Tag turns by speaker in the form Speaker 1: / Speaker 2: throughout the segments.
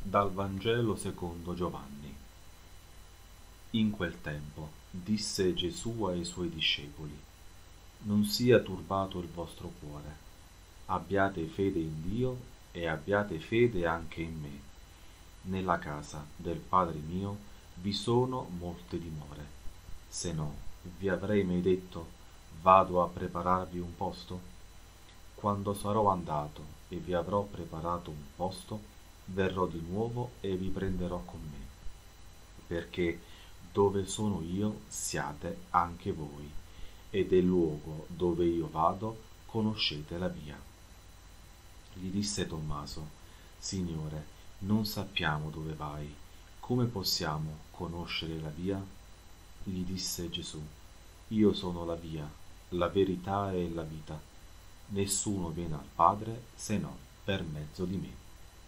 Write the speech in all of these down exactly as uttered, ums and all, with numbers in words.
Speaker 1: Dal Vangelo secondo Giovanni. In quel tempo disse Gesù ai suoi discepoli: non sia turbato il vostro cuore, abbiate fede in Dio e abbiate fede anche in me. Nella casa del Padre mio vi sono molte dimore, se no vi avrei mai detto: vado a prepararvi un posto? Quando sarò andato e vi avrò preparato un posto, verrò di nuovo e vi prenderò con me, perché dove sono io siate anche voi, e del luogo dove io vado conoscete la via. Gli disse Tommaso: Signore, non sappiamo dove vai, come possiamo conoscere la via? Gli disse Gesù: io sono la via, la verità e la vita. Nessuno viene al Padre se no per mezzo di me.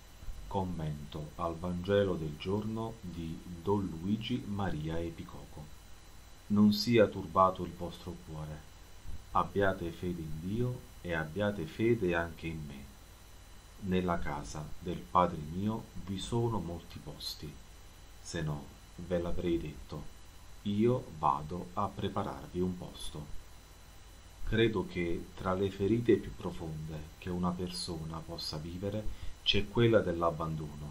Speaker 1: Commento al Vangelo del giorno di Don Luigi Maria Epicoco. Non sia turbato il vostro cuore, abbiate fede in Dio e abbiate fede anche in me. Nella casa del Padre mio vi sono molti posti, se no ve l'avrei detto: io vado a prepararvi un posto. Credo che tra le ferite più profonde che una persona possa vivere c'è quella dell'abbandono.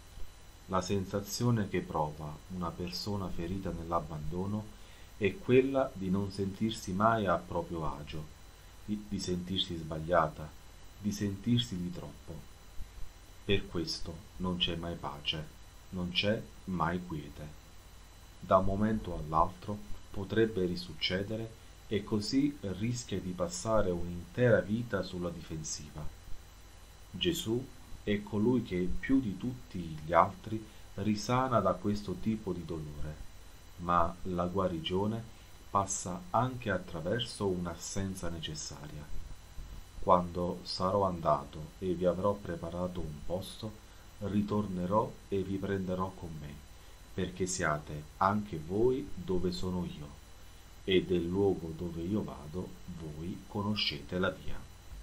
Speaker 1: La sensazione che prova una persona ferita nell'abbandono è quella di non sentirsi mai a proprio agio, di, di sentirsi sbagliata, di sentirsi di troppo. Per questo non c'è mai pace, non c'è mai quiete. Da un momento all'altro potrebbe risuccedere e così rischia di passare un'intera vita sulla difensiva. Gesù è colui che più di tutti gli altri risana da questo tipo di dolore, ma la guarigione passa anche attraverso un'assenza necessaria. Quando sarò andato e vi avrò preparato un posto, ritornerò e vi prenderò con me, perché siate anche voi dove sono io, e del luogo dove io vado voi conoscete la via.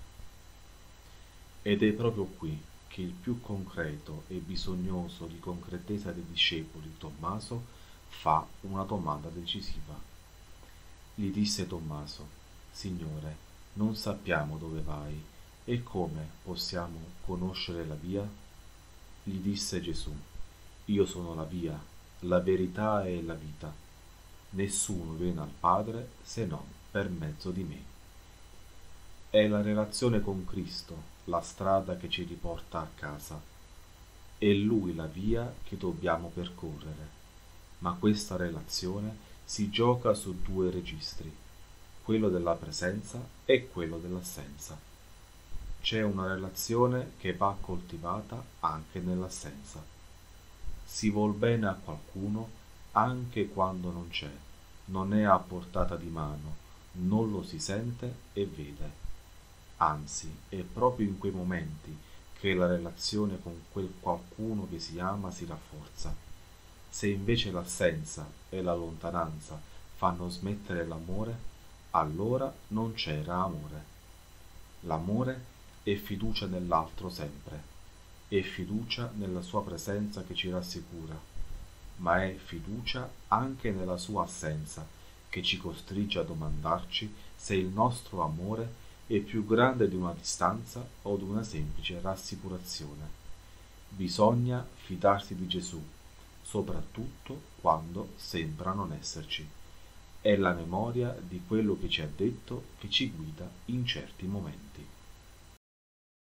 Speaker 1: Ed è proprio qui che il più concreto e bisognoso di concretezza dei discepoli, Tommaso, fa una domanda decisiva. Gli disse Tommaso: Signore, non sappiamo dove vai, e come possiamo conoscere la via? Gli disse Gesù: io sono la via, la verità e la vita. Nessuno viene al Padre se non per mezzo di me. È la relazione con Cristo la strada che ci riporta a casa. È Lui la via che dobbiamo percorrere, ma questa relazione si gioca su due registri, quello della presenza e quello dell'assenza. C'è una relazione che va coltivata anche nell'assenza. Si vuol bene a qualcuno anche quando non c'è, non è a portata di mano, non lo si sente e vede. Anzi, è proprio in quei momenti che la relazione con quel qualcuno che si ama si rafforza. Se invece l'assenza e la lontananza fanno smettere l'amore, allora non c'era amore. L'amore è fiducia nell'altro sempre, è fiducia nella sua presenza che ci rassicura, ma è fiducia anche nella sua assenza che ci costringe a domandarci se il nostro amore è più grande di una distanza o di una semplice rassicurazione. Bisogna fidarsi di Gesù, soprattutto quando sembra non esserci. È la memoria di quello che ci ha detto che ci guida in certi momenti.